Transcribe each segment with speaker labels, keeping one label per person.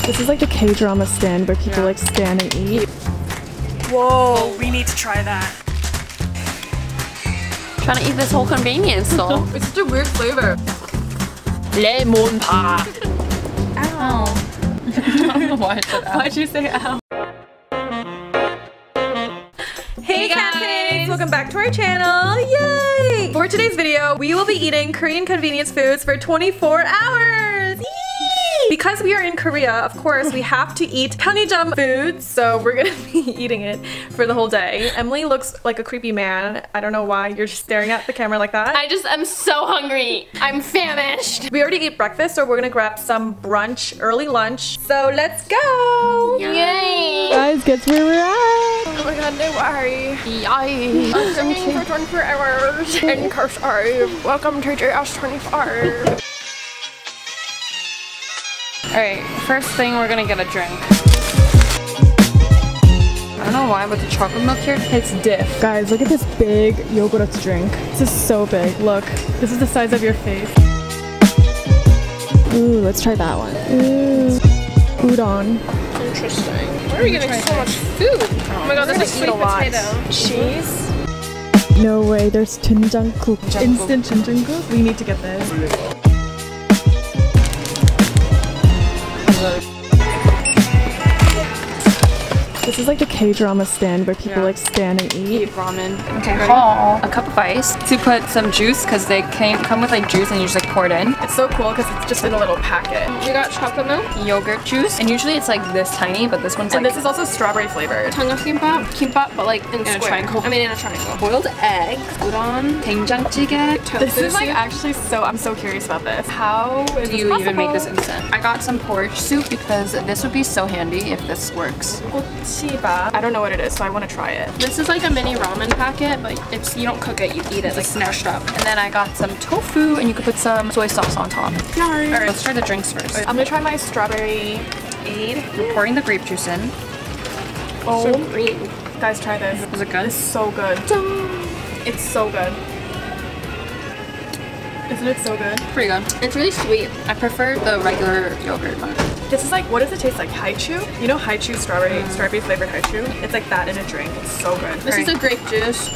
Speaker 1: This is like the K-drama stand where people like stand and eat. Whoa, we need to try that.
Speaker 2: Trying to eat this whole convenience store.
Speaker 1: It's such a weird flavor.
Speaker 2: Lemon pie.
Speaker 1: Ow.
Speaker 2: I don't know why I said ow.
Speaker 1: Why'd you say ow? Hey Catcakes! Welcome back to our channel. Yay! For today's video, we will be eating Korean convenience foods for 24 hours. Yay! Because we are in Korea, of course, we have to eat 편의점 foods, so we're gonna be eating it for the whole day. Emily looks like a creepy man. I don't know why you're just staring at the camera like that.
Speaker 2: I'm so hungry. I'm famished.
Speaker 1: We already ate breakfast, so we're gonna grab some brunch, early lunch. So let's go!
Speaker 2: Yay!
Speaker 1: Guys, guess where we're at?
Speaker 2: Oh my god, no worry. Yay! I'm singing for 24 hours. And curse welcome to HjEvelynTeam. Alright, first thing we're gonna get a drink. I don't know why, but the chocolate milk here tastes diff.
Speaker 1: Guys, look at this big yogurt drink. This is so big. Look, this is the size of your face. Ooh, let's try that one. Ooh, udon.
Speaker 2: Interesting. Why are we getting so much food? Oh my god, there's a sweet potato.
Speaker 1: Cheese. No way, there's 된장국. Instant 된장국? We need to get this. This is like the K-drama stand where people like stand and eat
Speaker 2: ramen. Okay, haul a cup of ice to put some juice because they come with like juice and you just like pour it in.
Speaker 1: It's so cool because it's just in a little packet.
Speaker 2: We got chocolate milk, yogurt juice, and usually it's like this tiny, but this one's like.
Speaker 1: And this is also strawberry flavored.
Speaker 2: Kimbap, but like in a triangle. I mean in a triangle. Boiled eggs, udon, 된장찌개, tofu.
Speaker 1: This is like actually I'm so curious about this. How is
Speaker 2: do you even make this instant? I got some porridge soup because this would be so handy if this works.
Speaker 1: I don't know what it is, so I want to try it.
Speaker 2: This is like a mini ramen packet, but you don't cook it, you eat it like smashed up. And then I got some tofu, and you could put some soy sauce on top.
Speaker 1: Yay.
Speaker 2: Alright, let's try the drinks first.
Speaker 1: I'm gonna try my strawberry aid.
Speaker 2: We're pouring the grape juice in.
Speaker 1: Oh,
Speaker 2: so green.
Speaker 1: Guys, try this.
Speaker 2: Is it good?
Speaker 1: It's so good. It's so good. Isn't it so good?
Speaker 2: Pretty good. It's really sweet. I prefer the regular yogurt one.
Speaker 1: This is like, what does it taste like? HjEvelyn? You know HjEvelyn strawberry flavored HjEvelyn? It's like that in a drink. It's so good.
Speaker 2: This is a grape juice.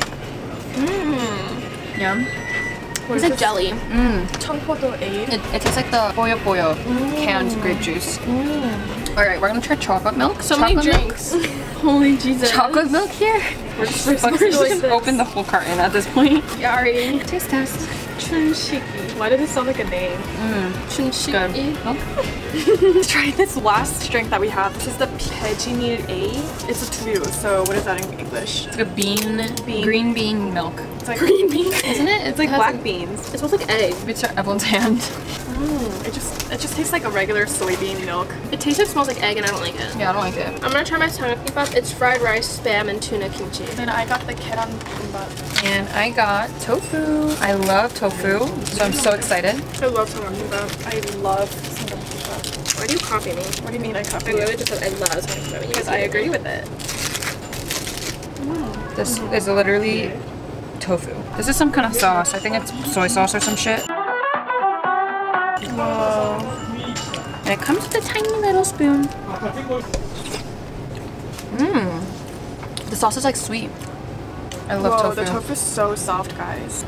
Speaker 2: Yum. It's a jelly.
Speaker 1: 청포도 aid.
Speaker 2: It tastes like the boyo canned grape juice. Alright, we're gonna try chocolate milk. So many drinks.
Speaker 1: Holy Jesus.
Speaker 2: Chocolate milk here? We're just open the whole carton at this point. Yari. Taste test.
Speaker 1: 춘식이. Why does it sound like a name?
Speaker 2: 춘식이.
Speaker 1: Let's try this last drink that we have. This is the HjEvelynTeam A. It's a two. So what is that in English?
Speaker 2: It's like a green bean milk.
Speaker 1: It's like green bean,
Speaker 2: isn't it?
Speaker 1: It's like black beans.
Speaker 2: It smells like egg. It's Evelyn's hand.
Speaker 1: It just tastes like a regular soybean milk.
Speaker 2: It tastes and smells like egg, and I don't like it. Yeah, I don't like it. I'm gonna try my kimbap. It's fried rice, spam, and tuna kimchi.
Speaker 1: Then I got the kimbap.
Speaker 2: And I got tofu. I love tofu, so I'm so excited.
Speaker 1: I love kimbap. I love kimbap.
Speaker 2: Why do you copy me?
Speaker 1: What do you mean I copy you?
Speaker 2: I literally just said I love kimbap.
Speaker 1: Because I agree with it.
Speaker 2: This is literally tofu. This is some kind of sauce. I think it's soy sauce or some shit.
Speaker 1: Whoa.
Speaker 2: And it comes with a tiny little spoon. The sauce is like sweet. I love tofu.
Speaker 1: The tofu is so soft, guys.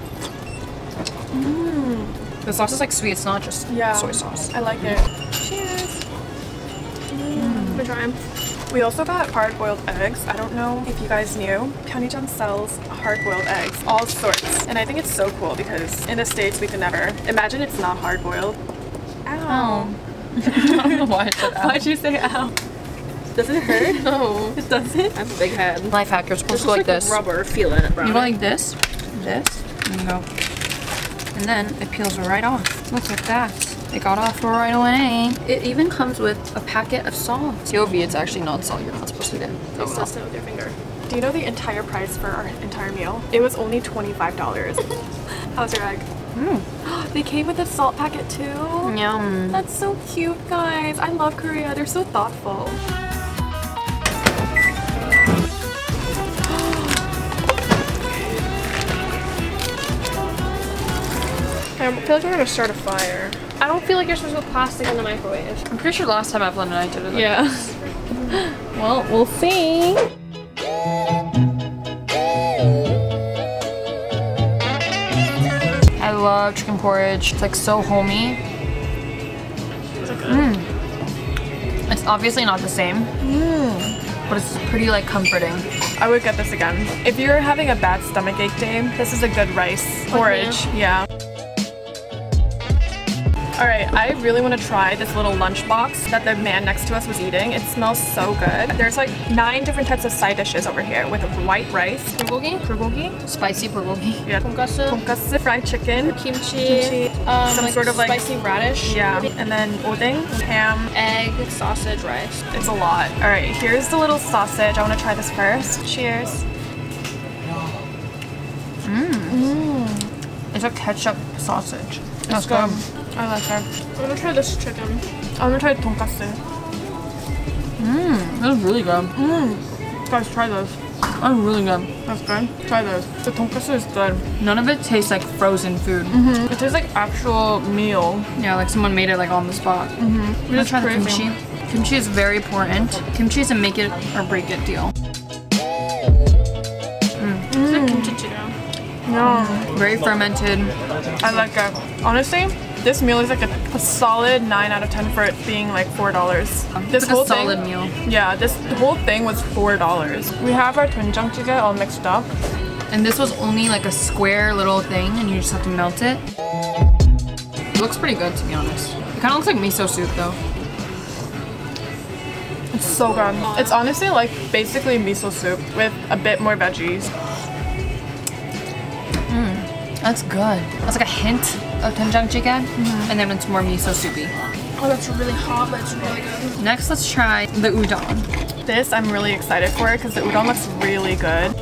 Speaker 2: The sauce is like sweet. It's not just soy sauce.
Speaker 1: I like it. Cheers.
Speaker 2: Let me try.
Speaker 1: We also got hard-boiled eggs. I don't know if you guys knew. 편의점 sells hard-boiled eggs, all sorts. And I think it's so cool because in the States we could never. Imagine it's not hard-boiled. Ow.
Speaker 2: I don't know why I said ow.
Speaker 1: Why'd you say ow? Does it hurt?
Speaker 2: No.
Speaker 1: It doesn't?
Speaker 2: I have a big head. Life hack, you're supposed to go like this.
Speaker 1: Rubber, feel it.
Speaker 2: You go like this, and you go. And then it peels right off. Looks like that. It got off right away. It even comes with a packet of salt. TOV, it's actually not salt. You're not supposed to do it.
Speaker 1: Just test it with your finger. Do you know the entire price for our entire meal? It was only $25. How's your egg? They came with a salt packet too?
Speaker 2: Yum.
Speaker 1: That's so cute, guys. I love Korea. They're so thoughtful. I feel like we're gonna start a fire.
Speaker 3: I don't feel like you're supposed to put plastic in the microwave.
Speaker 2: I'm pretty sure last time Evelyn and I did it. Like
Speaker 3: yeah. Well, we'll see.
Speaker 2: I love chicken porridge. It's like so homey. It's obviously not the same, but it's pretty like comforting.
Speaker 1: I would get this again. If you're having a bad stomachache day, this is a good rice porridge. Yeah. Alright, I really want to try this little lunchbox that the man next to us was eating. It smells so good. There's like 9 different types of side dishes over here with white rice, bulgogi,
Speaker 2: Spicy bulgogi.
Speaker 1: yeah, tonkatsu, fried chicken,
Speaker 3: Kimchi,
Speaker 1: some sort of like
Speaker 3: spicy radish.
Speaker 1: yeah, and then odeng, ham,
Speaker 3: Egg, sausage, rice.
Speaker 1: it's a lot. Alright, here's the little sausage. I want to try this first. Cheers.
Speaker 2: It's a ketchup sausage.
Speaker 1: That's good. I like that.
Speaker 3: I'm gonna try this chicken.
Speaker 1: I want to try tonkatsu.
Speaker 2: That's really good.
Speaker 1: Guys, try this.
Speaker 2: That's really good.
Speaker 1: That's good. Try this. The tonkatsu is good.
Speaker 2: None of it tastes like frozen food.
Speaker 1: It tastes like actual meal.
Speaker 2: Yeah, like someone made it like on the spot. We're gonna try the kimchi. Kimchi is very important. Kimchi is a make it or break it deal.
Speaker 3: It's like kimchi chicken.
Speaker 1: No.
Speaker 2: Very fermented.
Speaker 1: I like it. Honestly, this meal is like a solid 9 out of 10 for it being like $4. This
Speaker 2: It's like
Speaker 1: whole
Speaker 2: a solid
Speaker 1: thing,
Speaker 2: meal.
Speaker 1: yeah, the whole thing was $4. We have our doenjang jjigae all mixed up.
Speaker 2: And this was only like a square little thing and you just have to melt it. It looks pretty good to be honest. It kind of looks like miso soup though.
Speaker 1: It's so good. It's honestly like basically miso soup with a bit more veggies.
Speaker 2: That's good. That's like a hint of doenjang jjigae, and then it's more miso soupy.
Speaker 3: Oh, that's really hot, but it's really good.
Speaker 2: Next, let's try the udon.
Speaker 1: This I'm really excited for because the udon looks really good.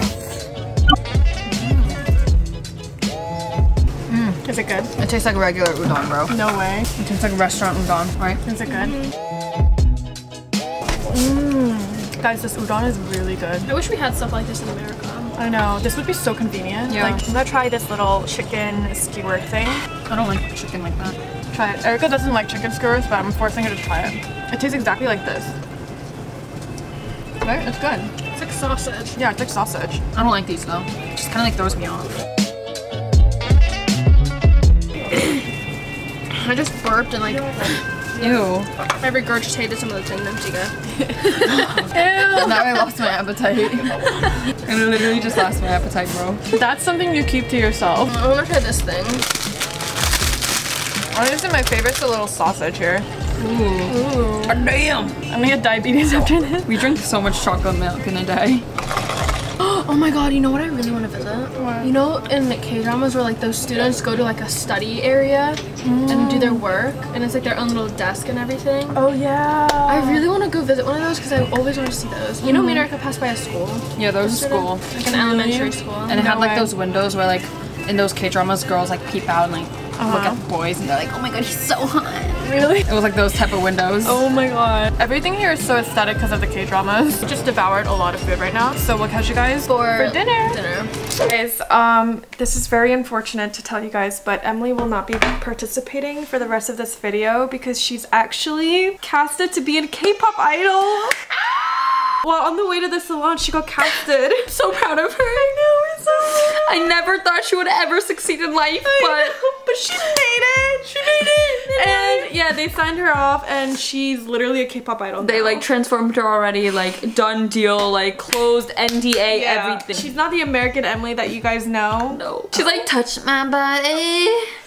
Speaker 1: Is it good?
Speaker 2: It tastes like regular udon, bro.
Speaker 1: No way.
Speaker 2: It tastes like restaurant udon, right?
Speaker 1: Is it good? Guys, this udon is really good.
Speaker 3: I wish we had stuff like this in America.
Speaker 1: I know. This would be so convenient.
Speaker 2: Yeah.
Speaker 1: Like, I'm gonna try this little chicken skewer thing.
Speaker 2: I don't like chicken like that.
Speaker 1: Try it. Erica doesn't like chicken skewers, but I'm forcing her to try it. It tastes exactly like this. Right? It's good.
Speaker 3: It's like sausage.
Speaker 1: Yeah, it's like sausage.
Speaker 2: I don't like these though. It just kind of like throws me off.
Speaker 3: I just burped and like
Speaker 2: Ew.
Speaker 3: I regurgitated some of the doenjang jjigae.
Speaker 1: Ew.
Speaker 2: Now I lost my appetite. I literally just lost my appetite, bro.
Speaker 1: That's something you keep to yourself.
Speaker 3: I wanna try this thing.
Speaker 1: Honestly, my favorite's the little sausage here.
Speaker 2: Ooh. Damn.
Speaker 1: I'm gonna get diabetes after this.
Speaker 2: We drink so much chocolate milk in a day.
Speaker 3: Oh my god, you know what I really want to visit?
Speaker 1: What?
Speaker 3: You know in the K-dramas where like those students go to like a study area and do their work and it's like their own little desk and everything?
Speaker 1: Oh yeah.
Speaker 3: I really want to go visit one of those because I always want to see those. You know, me and Erica passed by a school.
Speaker 2: Yeah, there was a school.
Speaker 3: Like an elementary school.
Speaker 2: And it had
Speaker 1: No
Speaker 2: like
Speaker 1: way.
Speaker 2: those windows where like in those K-dramas girls like peep out and like look at the boys and they're like, oh my god, he's so hot.
Speaker 1: Really?
Speaker 2: It was like those type of windows.
Speaker 1: Oh my god. Everything here is so aesthetic because of the K-dramas. We just devoured a lot of food right now. So we'll catch you guys for dinner. Guys, this is very unfortunate to tell you guys, but Emily will not be participating for the rest of this video because she's actually casted to be a K-pop idol. Well, on the way to the salon, she got casted. I'm so proud of her. I know, it's so
Speaker 2: I never thought she would ever succeed in life,
Speaker 1: but she made it. She made it. And yeah, they signed her off and she's literally a K-pop idol
Speaker 2: they
Speaker 1: now.
Speaker 2: like transformed her already, like done deal, like closed NDA,
Speaker 1: Yeah.
Speaker 2: everything.
Speaker 1: She's not the American Emily that you guys know.
Speaker 2: No. She's like, touch my body,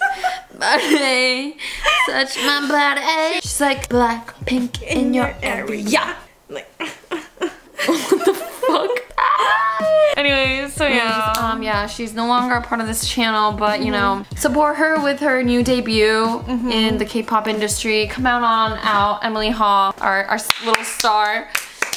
Speaker 2: body, touch my body. She's like, black, pink in your area.
Speaker 1: Like,
Speaker 2: What the fuck?
Speaker 1: anyways, so yeah.
Speaker 2: Yeah, she's no longer a part of this channel, but you know, support her with her new debut in the K-pop industry. Come on out, Emily Ha, our little star.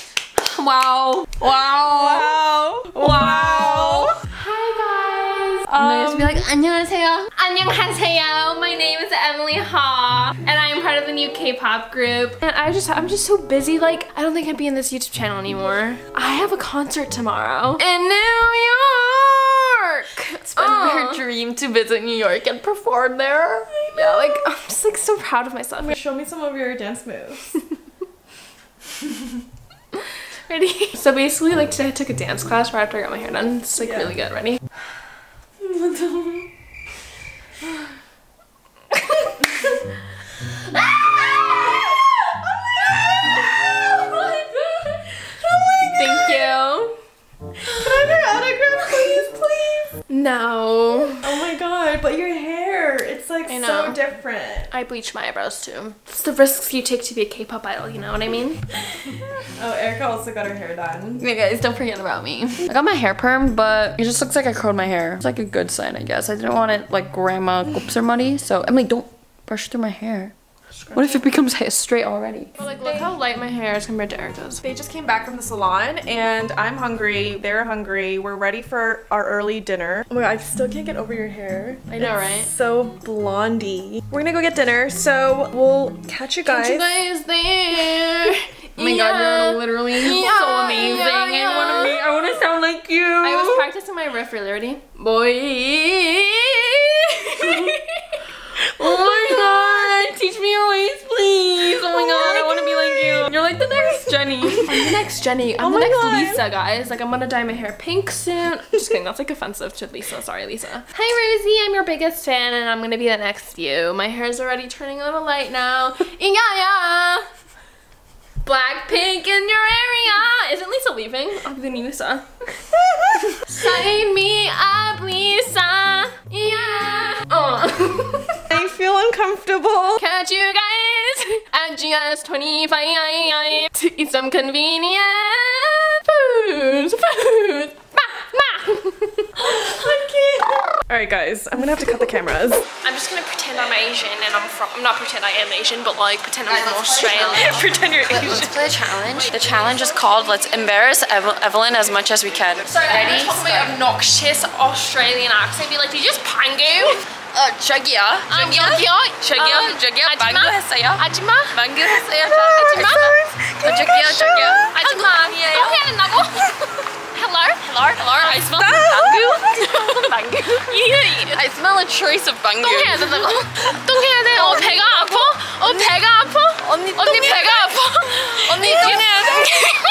Speaker 2: Wow. Wow.
Speaker 1: Wow. Wow.
Speaker 3: Hi guys.
Speaker 2: And they just be like, 안녕하세요. 안녕하세요. My name is Emily Ha, and I am part of the new K-pop group.
Speaker 3: And I'm just so busy, like, I don't think I'd be in this YouTube channel anymore. I have a concert tomorrow.
Speaker 2: In New York.
Speaker 3: Oh her dream to visit New York and perform there. Yeah, like I'm just like so proud of myself.
Speaker 1: Show me some of your dance moves.
Speaker 3: Ready? So basically, like today I took a dance class right after I got my hair done. It's like really good. Ready? Thank you.
Speaker 1: Can I have your autograph, please?
Speaker 3: No.
Speaker 1: Oh my god, but your hair, it's like so different.
Speaker 3: I bleach my eyebrows too. It's the risks you take to be a K-pop idol, you know what I mean?
Speaker 1: Oh, Erica also got her hair done.
Speaker 3: Yeah, guys, don't forget about me. I got my hair permed, but it just looks like I curled my hair. It's like a good sign, I guess. I didn't want it like grandma oops or muddy, so I'm like, don't brush through my hair. What if it becomes straight already? But like, look how light my hair is compared to Erica's.
Speaker 1: They just came back from the salon and I'm hungry, they're hungry, we're ready for our early dinner. Oh my god, I still can't get over your hair.
Speaker 3: I know, right?
Speaker 1: So blondie. We're gonna go get dinner, so we'll catch you guys.
Speaker 3: Catch you guys there. Oh my god, you're literally so amazing. I want to sound like you. I was practicing my riff really. Ready? Boy. Oh my god, teach me your ways, please. Oh my god, I want to be like you. You're like the next Jenny. I'm the next Jenny. I'm the next Lisa, guys. Like, I'm gonna dye my hair pink soon. Just kidding, that's like offensive to Lisa. Sorry, Lisa. Hi, Rosie. I'm your biggest fan, and I'm gonna be the next you. My hair's already turning a little light now. Yeah. Blackpink in your area. Isn't Lisa leaving? I'll be the new Lisa. Sign me up, Lisa. Yeah.
Speaker 1: I feel uncomfortable.
Speaker 3: Catch you guys at GS25 to eat some convenient foods.
Speaker 1: I can't. Alright guys, I'm gonna have to cut the cameras.
Speaker 3: I'm just gonna pretend I'm Asian and I'm not pretend I am Asian, but like pretend I'm from Australia.
Speaker 1: Pretend you're Asian.
Speaker 2: Let's play a challenge. The challenge is called Let's Embarrass Evelyn as much as we can.
Speaker 3: Sorry, I'm gonna talk my obnoxious Australian accent. Be like, did you just pangu?
Speaker 2: 저기요.
Speaker 3: 저기요.
Speaker 2: 망고했어요.
Speaker 3: 아줌마?
Speaker 2: 망고했어요.
Speaker 3: 아줌마?
Speaker 2: 저기요.
Speaker 3: 아줌마 아니에요. 또 해야 된다고? Hello? I smell mango.
Speaker 2: I smell a trace of mango.
Speaker 3: 또 해야 된다고? 또 해야 돼? 배가 아파? 배가 아파?
Speaker 2: 언니
Speaker 3: 배가 아파?
Speaker 2: 언니 또 해야 돼.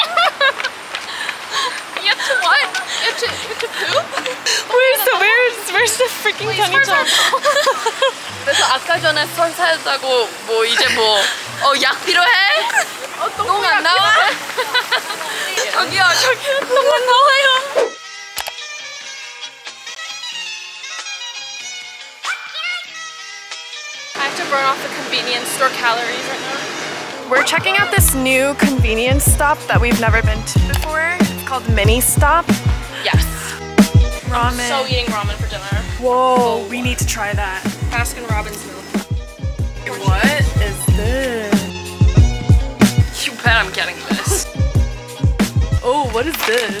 Speaker 3: You have to what? You have to poop?
Speaker 1: Where's the freaking tummy tuck?
Speaker 2: 그래서 아까 전에 설사했다고 뭐 이제 약 필요해? 똥 안 나와? 저기요 똥 안 나와요.
Speaker 3: I have to burn off the convenience store calories right now.
Speaker 1: We're checking out this new convenience stop that we've never been to before. It's called Mini Stop.
Speaker 3: Yes.
Speaker 1: Ramen.
Speaker 3: I'm so eating ramen for dinner.
Speaker 1: Whoa, we need to try that.
Speaker 3: Baskin Robbins milk.
Speaker 1: What is this?
Speaker 2: You bet I'm getting this.
Speaker 1: Oh, what is this?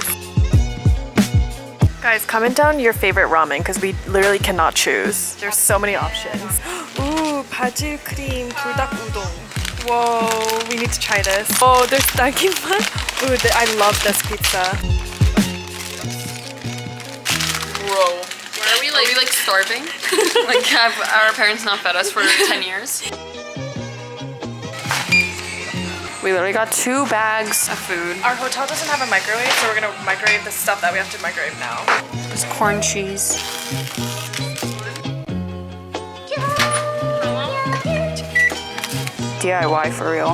Speaker 1: Guys, comment down your favorite ramen because we literally cannot choose. There's so many options. Ooh, 바질 크림 불닭 우동. Whoa, we need to try this. Oh, there's dakiman. Ooh, I love this pizza.
Speaker 2: Bro. Are we like starving? Like have our parents not fed us for 10 years?
Speaker 1: We literally got 2 bags
Speaker 2: Of food.
Speaker 1: Our hotel doesn't have a microwave, so we're gonna microwave the stuff that we have to microwave now.
Speaker 2: There's corn cheese.
Speaker 1: DIY for real.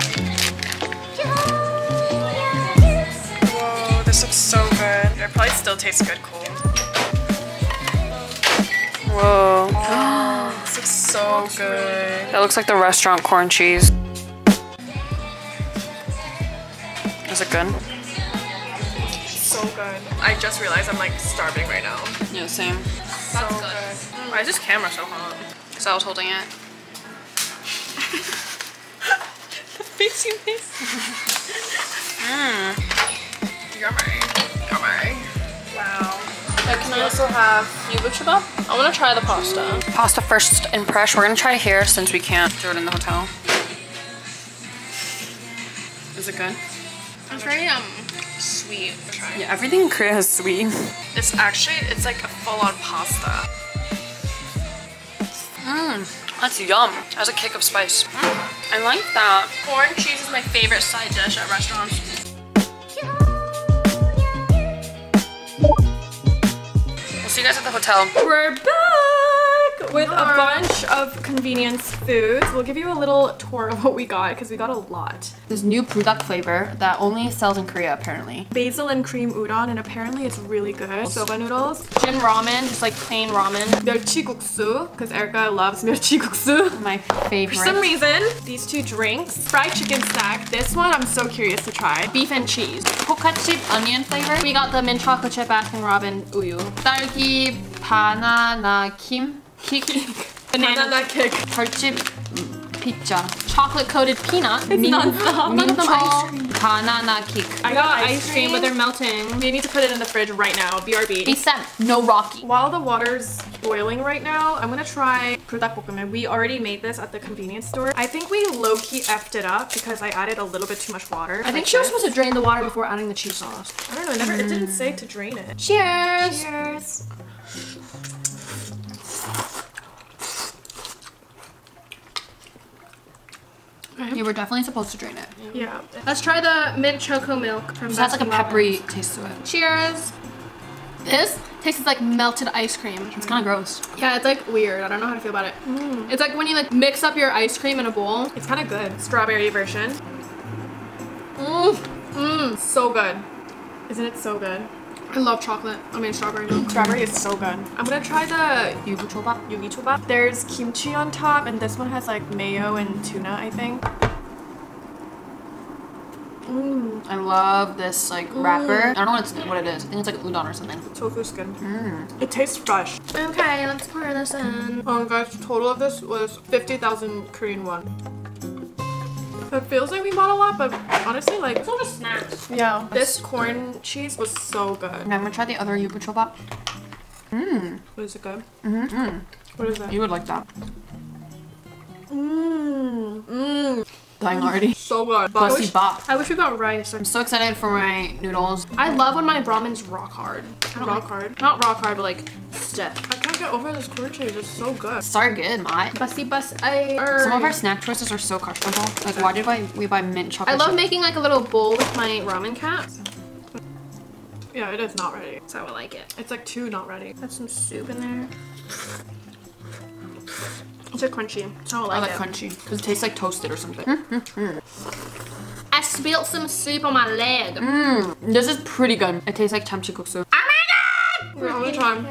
Speaker 1: Whoa, this looks so good. It probably still tastes good cold. Whoa. Oh, this looks so good.
Speaker 2: That looks like the restaurant corn cheese. Is it good?
Speaker 1: So good. I just realized I'm like starving right now.
Speaker 2: Yeah, same.
Speaker 1: So good. Why is this camera so hot?
Speaker 2: Because I was holding it.
Speaker 1: The face you made. Yummy. Wow.
Speaker 3: Can I also have yubu kebab? I want to try the pasta.
Speaker 2: Pasta first impression. We're gonna try it here since we can't do it in the hotel. Is it good?
Speaker 3: It's very sweet. Try.
Speaker 2: Yeah, everything in Korea is sweet.
Speaker 3: It's actually, it's like a full-on pasta.
Speaker 2: That's yum. Has a kick of spice. I like that.
Speaker 3: Corn cheese is my favorite side dish at restaurants.
Speaker 2: We'll see you guys at the hotel.
Speaker 1: We're back with a bunch of convenience foods. We'll give you a little tour of what we got because we got a lot.
Speaker 2: This new buldak flavor that only sells in Korea apparently.
Speaker 1: Basil and cream udon, and apparently it's really good. Soba noodles.
Speaker 3: Jin ramen, just like plain ramen.
Speaker 1: 멸치국수, because Erica loves 멸치국수.
Speaker 2: My favorite.
Speaker 1: For some reason, these two drinks. Fried chicken snack. This one I'm so curious to try.
Speaker 3: Beef and cheese.
Speaker 2: Hoka chip onion flavor.
Speaker 3: We got the mint chocolate chip Baskin Robin uyu.
Speaker 2: 딸기 바나나 킴.
Speaker 1: Banana kick.
Speaker 2: 벌집 pizza.
Speaker 3: Chocolate coated peanut.
Speaker 1: It's non-stop.
Speaker 3: Look at them ice cream.
Speaker 2: Banana kick.
Speaker 3: I got ice cream, but they're melting.
Speaker 1: We need to put it in the fridge right now. BRB.
Speaker 2: Except no Rocky.
Speaker 1: While the water's boiling right now, I'm gonna try 불닭볶음면. We already made this at the convenience store. I think we low-key effed it up because I added a little bit too much water.
Speaker 3: I think she was supposed to drain the water before adding the cheese sauce.
Speaker 1: I don't know, it didn't say to drain it.
Speaker 3: Cheers!
Speaker 1: Cheers!
Speaker 2: You were definitely supposed to drain it.
Speaker 1: Yeah.
Speaker 3: Let's try the mint choco milk from
Speaker 2: It has like a
Speaker 3: Baskin
Speaker 2: peppery taste to it.
Speaker 3: Robbins. Cheers! This tastes like melted ice cream.
Speaker 2: It's kind of gross.
Speaker 3: Yeah, it's like weird. I don't know how to feel about it. It's like when you like mix up your ice cream in a bowl.
Speaker 1: It's kind of good. Strawberry version. So good. Isn't it so good?
Speaker 3: I love chocolate. I mean strawberry milk.
Speaker 1: Strawberry is so good. I'm gonna try the
Speaker 2: 유부초밥.
Speaker 1: yugi-choba. There's kimchi on top, and this one has like mayo and tuna, I think.
Speaker 2: I love this like wrapper. I don't know what it is. I think it's like udon or something.
Speaker 1: Tofu skin. It tastes fresh.
Speaker 3: Okay, let's pour this in.
Speaker 1: Guys, total of this was 50,000 Korean won. It feels like we bought a lot, but honestly, like,
Speaker 3: It's all just snacks.
Speaker 1: yeah. This corn cheese was so good.
Speaker 2: And I'm gonna try the other yubuchoba.
Speaker 1: What is it good? What is that?
Speaker 2: You would like that. Dying already.
Speaker 1: So good.
Speaker 2: Bussy bop.
Speaker 3: I wish we got rice.
Speaker 2: I'm so excited for my noodles.
Speaker 3: I love when my ramen's rock hard.
Speaker 1: Rock hard.
Speaker 3: Not rock hard, but like stiff.
Speaker 1: I can't get over this corn cheese. It's so good.
Speaker 2: So good, mate.
Speaker 3: Some
Speaker 2: Some of our snack choices are so questionable. Like, why did we buy mint
Speaker 3: I
Speaker 2: chocolate
Speaker 3: love
Speaker 2: chip?
Speaker 3: making like a little bowl with my ramen caps.
Speaker 1: Yeah, it is not ready.
Speaker 3: That's how I like it.
Speaker 1: It's like too not ready.
Speaker 3: Got some soup in there. It's like crunchy. That's how I
Speaker 2: I
Speaker 3: like
Speaker 2: like
Speaker 3: it.
Speaker 2: crunchy because it tastes like toasted or something.
Speaker 3: I spilled some soup on my leg.
Speaker 2: This is pretty good. It tastes like chamchikuksu.
Speaker 1: We're all the time.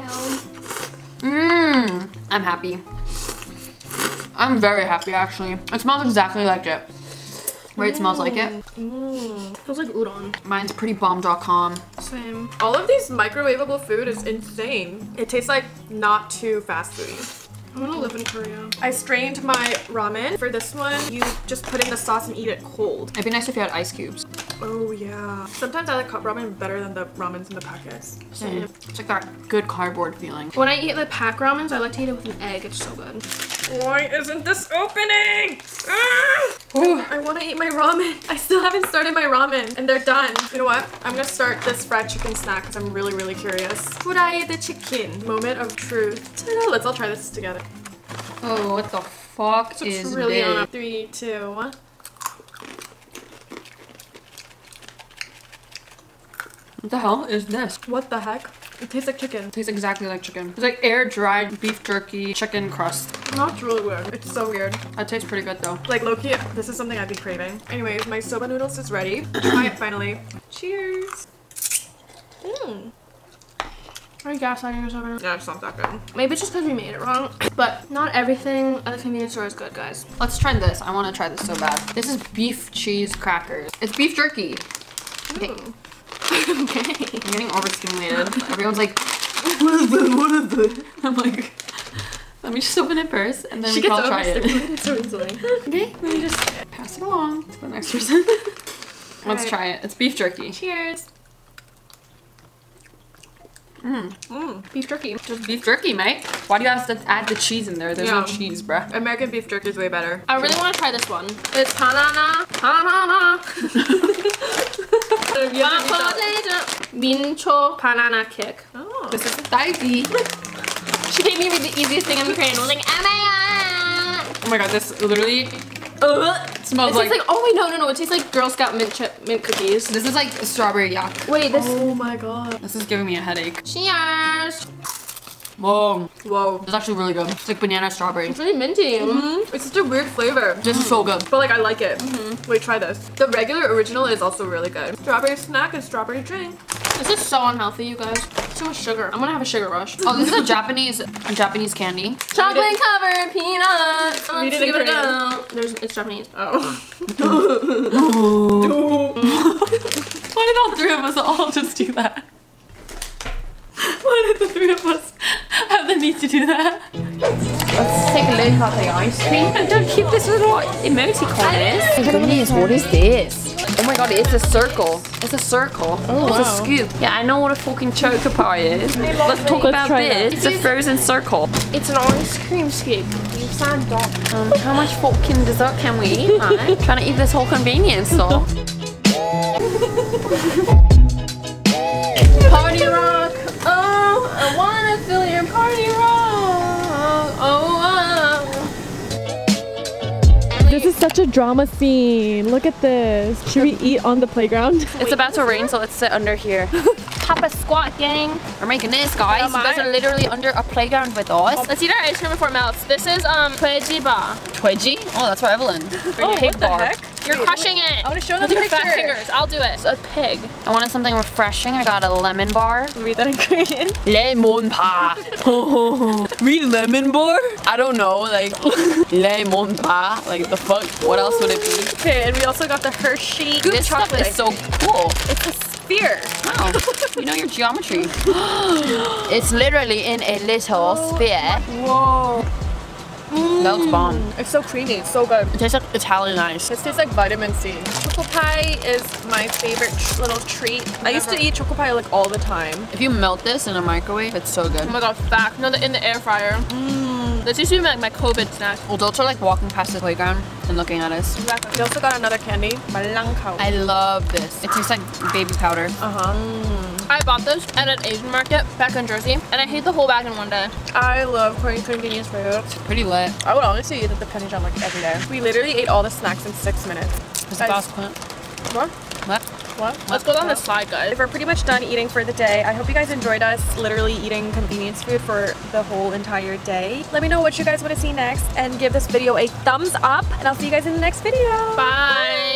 Speaker 2: I'm happy. I'm very happy actually. It smells exactly like it. Where it smells like it.
Speaker 3: Feels like udon.
Speaker 2: Mine's prettybomb.com.
Speaker 3: Same.
Speaker 1: All of these microwavable food is insane. It tastes like not too fast foody.
Speaker 3: I want to live in Korea.
Speaker 1: I strained my ramen. For this one, you just put in the sauce and eat it cold.
Speaker 2: It'd be nice if you had ice cubes.
Speaker 1: Oh yeah. Sometimes I like cup ramen better than the ramens in the packets.
Speaker 3: Same.
Speaker 2: It's like that good cardboard feeling.
Speaker 3: When I eat the pack ramens, I like to eat it with an egg. It's so good.
Speaker 1: Why isn't this opening? I want to eat my ramen. I still haven't started my ramen and they're done. You know what? I'm gonna start this fried chicken snack because I'm really, really curious. Fry the chicken. Moment of truth. Ta-da! Let's all try this together.
Speaker 2: Oh, what the fuck
Speaker 1: It's
Speaker 2: is
Speaker 1: really on
Speaker 2: this?
Speaker 1: a 3, 2, 1.
Speaker 2: What the hell is this?
Speaker 1: What the heck? It tastes like chicken.
Speaker 2: It tastes exactly like chicken. It's like air-dried beef jerky chicken crust.
Speaker 1: No, it's really weird. It's so weird.
Speaker 2: That tastes pretty good though.
Speaker 1: Like low-key, this is something I'd be craving. Anyways, my soba noodles is ready. Try it finally. Cheers.
Speaker 3: Are you gaslighting yourself?
Speaker 1: Yeah, it's not that good.
Speaker 3: Maybe it's just because we made it wrong. But not everything at the convenience store is good, guys.
Speaker 2: Let's try this. I want to try this so bad. This is beef cheese crackers. It's beef jerky. Okay.
Speaker 3: Okay.
Speaker 2: I'm getting overstimulated. Everyone's like, what is this? What is this? I'm like, let me just open it first and then we can all try it.
Speaker 1: It's so easily.
Speaker 2: Okay, let me just pass it along to the next person. Let's try it. It's beef jerky.
Speaker 3: Cheers. Beef jerky.
Speaker 2: Just beef jerky, mate. Why do you have to add the cheese in there? There's no
Speaker 1: Yeah.
Speaker 2: cheese, bruh.
Speaker 1: American beef jerky is way better.
Speaker 3: I really want to try this one. It's banana. Banana.
Speaker 1: You have to eat that.
Speaker 3: Bincho banana kick.
Speaker 1: Oh.
Speaker 2: This is spicy.
Speaker 3: She gave me the easiest thing in the Korean. I was like,
Speaker 2: Oh my god, this literally smells
Speaker 3: it tastes like, oh wait, no. It tastes like Girl Scout mint cookies.
Speaker 2: This is like strawberry yak.
Speaker 3: Wait, this.
Speaker 1: Oh my god.
Speaker 2: This is giving me a headache.
Speaker 3: Cheers.
Speaker 2: Whoa.
Speaker 1: Whoa.
Speaker 2: It's actually really good. It's like banana strawberry.
Speaker 3: It's really minty.
Speaker 1: It's such a weird flavor.
Speaker 2: This is so good.
Speaker 1: But like I like it. Wait, try this. The regular original is also really good. Strawberry snack and strawberry drink.
Speaker 3: This is so unhealthy, you guys. Too much sugar. I'm gonna have a sugar rush.
Speaker 2: Oh, this is a Japanese candy.
Speaker 3: Chocolate covered peanuts.
Speaker 1: Read it in
Speaker 3: Give it a
Speaker 1: Korean.
Speaker 3: go. It's Japanese.
Speaker 1: Oh.
Speaker 2: Why did all three of us all just do that? Why did the three of us have the need to do that?
Speaker 3: Let's take a look at the ice cream.
Speaker 2: And don't keep this little emoticon is. Goodness, what is this? Oh my god, it's a circle. It's a circle.
Speaker 1: Oh,
Speaker 2: it's
Speaker 1: wow.
Speaker 2: a scoop. Yeah, I know what a fucking choco pie is. Let's talk about
Speaker 1: try
Speaker 2: this. It's a frozen circle.
Speaker 3: It's an ice cream scoop. You sound dumb.
Speaker 2: How much fucking dessert can we eat, man? Trying to eat this whole convenience store.
Speaker 3: Party rock. Oh, I wanna feel your party rock. Oh.
Speaker 1: This is such a drama scene. Look at this. Should we eat on the playground?
Speaker 2: It's about to rain, so let's sit under here.
Speaker 3: Papa squat, gang.
Speaker 2: We're making this, guys. You guys are literally under a playground with us.
Speaker 3: Let's eat our ice cream before it melts. This is Twejiba.
Speaker 2: Twedgy? Oh, that's for Evelyn.
Speaker 1: Oh,
Speaker 2: Pig
Speaker 1: what the
Speaker 2: bar.
Speaker 1: heck?
Speaker 3: You're crushing it.
Speaker 1: I want to show them
Speaker 3: With
Speaker 1: the
Speaker 3: your fat
Speaker 1: picture.
Speaker 3: fingers. I'll do it. It's a pig.
Speaker 2: I wanted something refreshing. I got a lemon bar.
Speaker 1: Read that in Korean.
Speaker 2: Lemon bar. Read lemon bar? I don't know, like lemon bar. Like the fuck? What else would it be?
Speaker 1: Okay, and we also got the Hershey
Speaker 2: This stuff
Speaker 1: chocolate.
Speaker 2: is so cool.
Speaker 1: It's a sphere.
Speaker 2: Wow, you know your geometry. It's literally in a little sphere.
Speaker 1: Whoa.
Speaker 2: That looks bomb.
Speaker 1: It's so creamy. It's so good.
Speaker 2: It tastes like Italian ice.
Speaker 1: This tastes like vitamin C. Choco pie is my favorite little treat. I used to eat choco pie like all the time.
Speaker 2: If you melt this in a microwave, it's so good.
Speaker 3: Oh my god, fact. No, in the air fryer. This used to be my COVID snack.
Speaker 2: Adults are like walking past the playground and looking at us.
Speaker 1: We also got another candy. Malangkao.
Speaker 2: I love this. It tastes like baby powder.
Speaker 3: I bought this at an Asian market back in Jersey, and I ate the whole bag in one day.
Speaker 1: I love Korean convenience food.
Speaker 2: Pretty lit.
Speaker 1: I would honestly eat at the penny shop like every day. We literally ate all the snacks in 6 minutes.
Speaker 2: It's the best plant.
Speaker 1: What?
Speaker 2: What?
Speaker 1: What?
Speaker 3: Let's go down this slide, guys.
Speaker 1: We're pretty much done eating for the day. I hope you guys enjoyed us literally eating convenience food for the whole entire day. Let me know what you guys want to see next and give this video a thumbs up, and I'll see you guys in the next video.
Speaker 3: Bye.